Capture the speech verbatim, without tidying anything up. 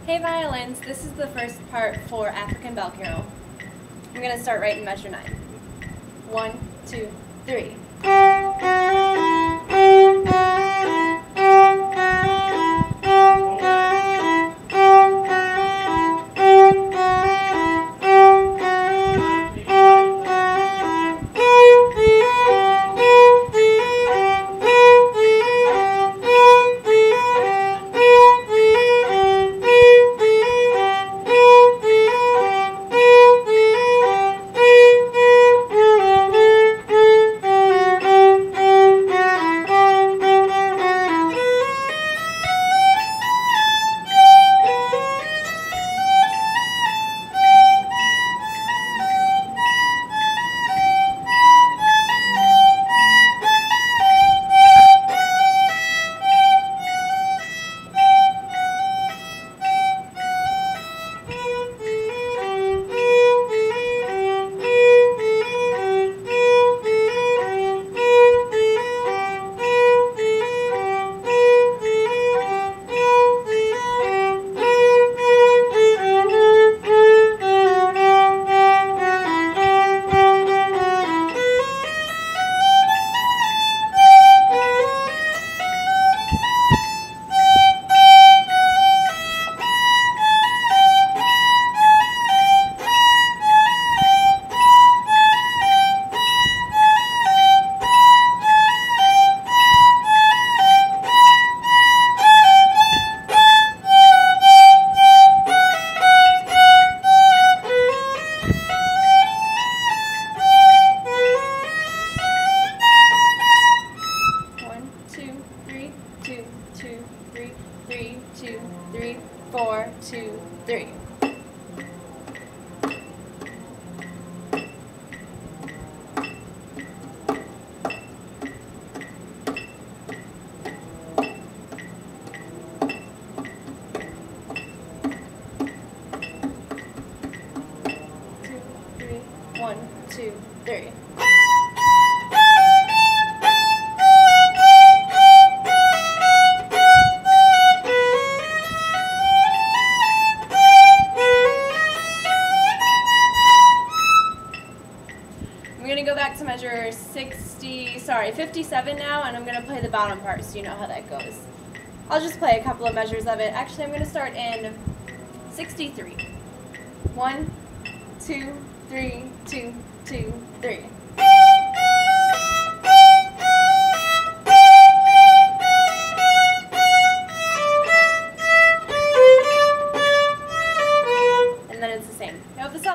Hey violins, this is the first part for African Bell Carol. I'm going to start right in measure nine. One, two, three. Two, two, three, three, two, three, four, two, three. Two, three, one, two, three. I'm going to go back to measure sixty, sorry, fifty-seven now, and I'm going to play the bottom part so you know how that goes. I'll just play a couple of measures of it. Actually, I'm going to start in sixty-three. One, two, three, two, two, three. And then it's the same. I hope this helps.